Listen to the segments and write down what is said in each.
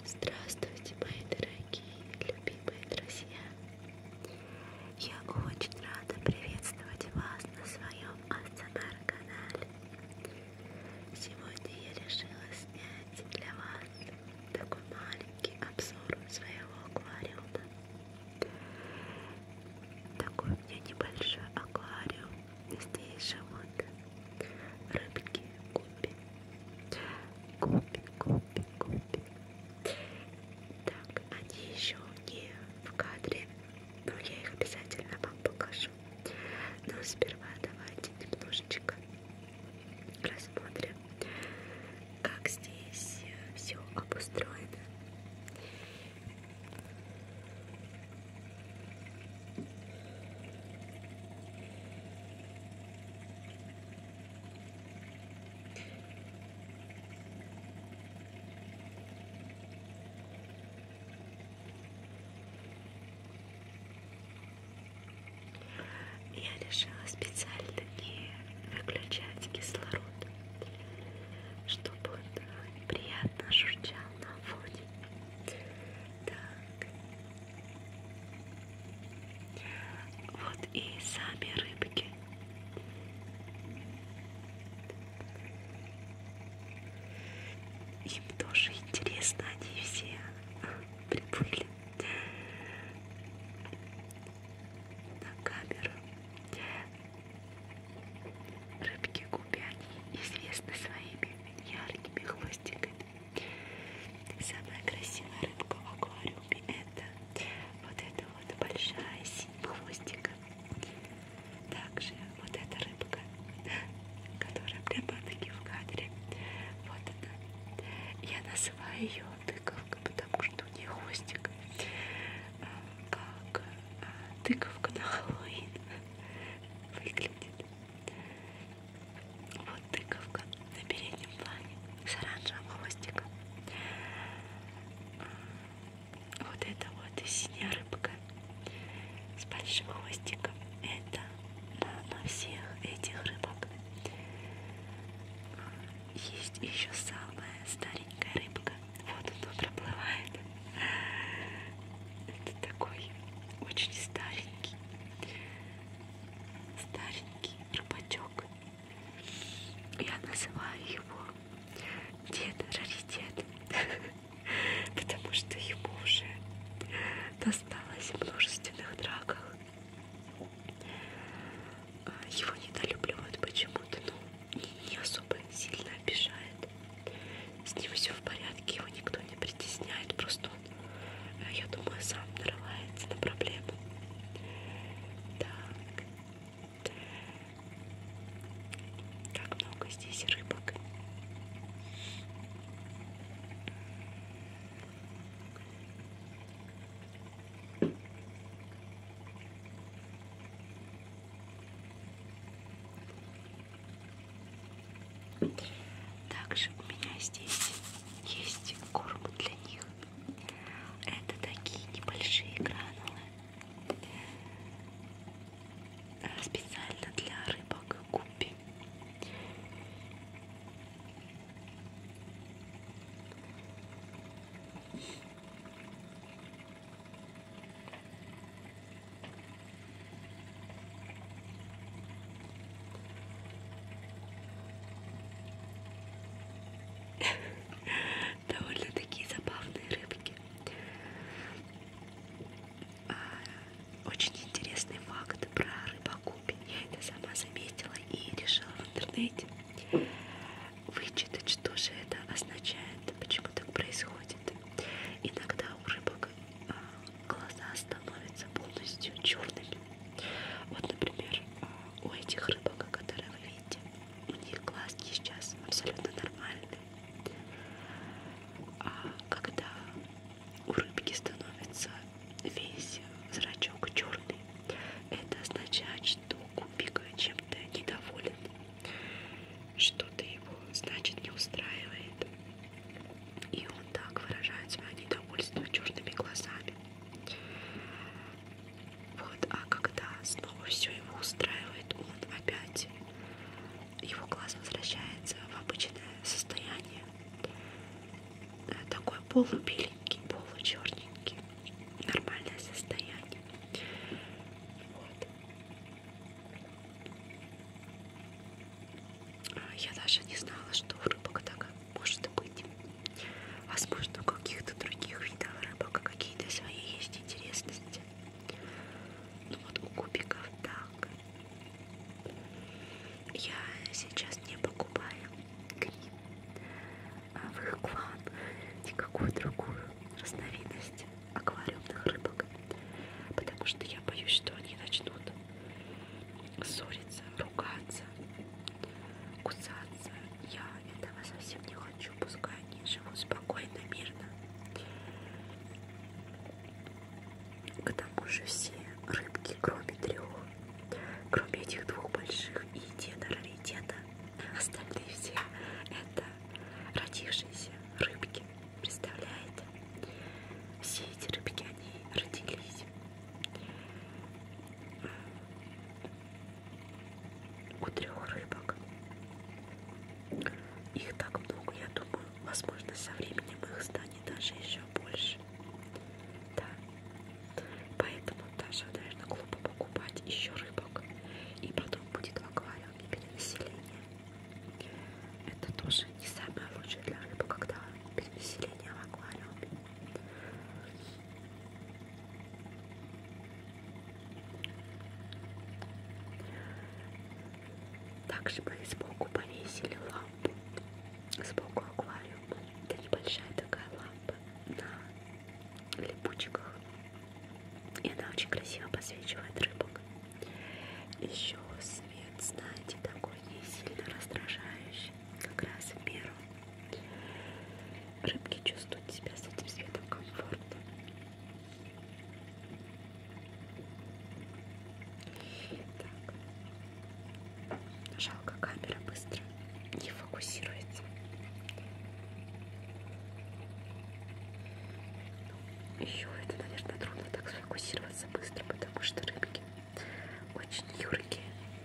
Здравствуйте, мои дорогие, любимые друзья! Я очень рада приветствовать вас на своем АСМР-канале. Сегодня я решила снять для вас такой маленький обзор своего аквариума. Такой у меня небольшой аквариум. Здесь живут рыбки гуппи. Гуппи. Так, они еще не в кадре, но я их обязательно вам покажу. Но сперва давайте немножечко рассмотрим, как здесь все обустроено. Я решила специально не выключать кислород, чтобы он приятно журчал на фоне. Так. Вот и сами рыбки. Им тоже интересно, они все приплыли на камеру. Рыбки гуппи, они известны своими яркими хвостиками. Самая красивая рыбка в аквариуме это вот эта вот большая синим хвостиком. Также вот эта рыбка, которая прямо-таки в кадре. Вот она. Я называю ее тыковка, потому что у нее хвостик как тыковка на Хэллоуин выглядит. Вот тыковка на переднем плане с оранжевым хвостиком. Вот это вот синяя рыбка с большим хвостиком. Это мама всех этих рыбок. Есть еще самая старенькая рыбка. Вот она проплывает. Это такой очень старенький рыбачок. Я называю его дед раритет, потому что ему уже досталось в множественных драках. Его недолюбливают почему-то, но не особо сильно обижает. С ним все в порядке, его никто не притесняет, просто он, я думаю, сам нарывается на проблему. Так много здесь рыбок. Также у меня здесь есть корм для них. Это такие небольшие гранулы, специально для рыбок гуппи. Довольно-таки забавные рыбки. Очень интересный факт про рыбогуппи. Я это сама заметила и решила в интернете вычитать, что же это означает, почему так происходит. Иногда у рыбок глаза становятся полностью черными. Вот, например, у этих рыбок, которые вы видите, у них глазки сейчас абсолютно нормальные. А когда у рыбки становится весь зрачок черный, это означает, что гуппик чем-то недоволен. Что-то его, значит, не устраивает. И он так выражает свое недовольство черными глазами. Вот, а когда снова все его устраивает, он опять, его глаз возвращается в обычное состояние. Такой полубеленький. возможно, со временем их станет даже еще больше. Да. Поэтому даже, наверное, глупо покупать еще рыбок. И потом будет в аквариуме перенаселение. Это тоже не самое лучшее для рыбы, когда перенаселение в аквариуме. Также мы сбоку повесили лампу. Сбоку аквариума. Это небольшая такая лампа на липучках. И она очень красиво подсвечивает рыбок. Еще свет, знаете, такой не сильно раздражающий. Как раз в меру. Рыбки чувствуют себя с этим светом комфортно. Так. Жалко, камера быстро не фокусируется. Еще это, наверное, трудно так сфокусироваться быстро, потому что рыбки очень юркие.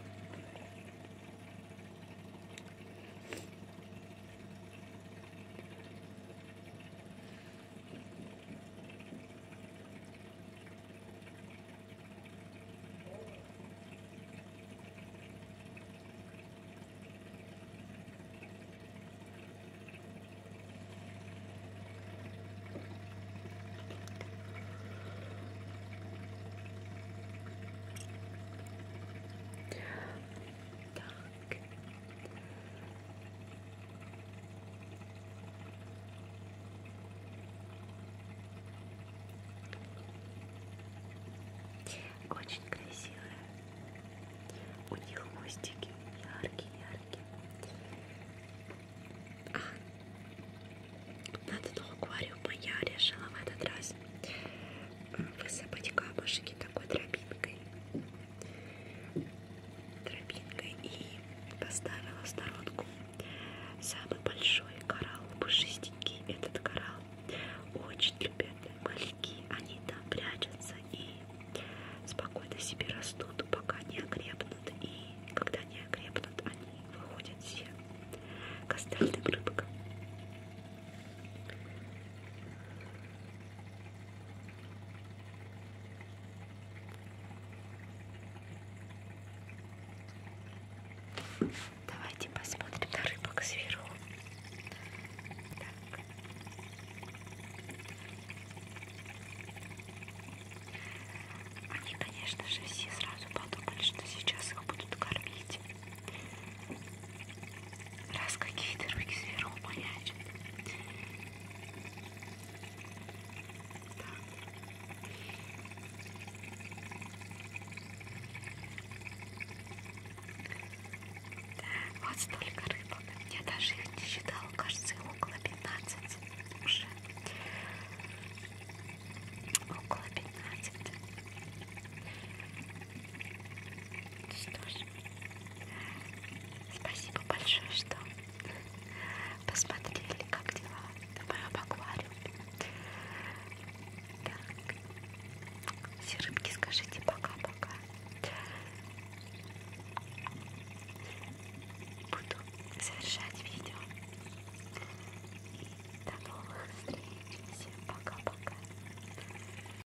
Очень красивые. У них хвостики яркие-яркие. На этот аквариум я решила в этот раз высыпать камушки такой тропинкой. И поставила в сторонку самый большой коралл, пушистенький. Этот коралл очень любят мальки. Они там прячутся и спокойно себе растут, пока не окрепнут. И когда не окрепнут, они выходят все к остальным рыбкам. Давайте посмотрим на рыбок сверху. Так. Они, конечно же, все с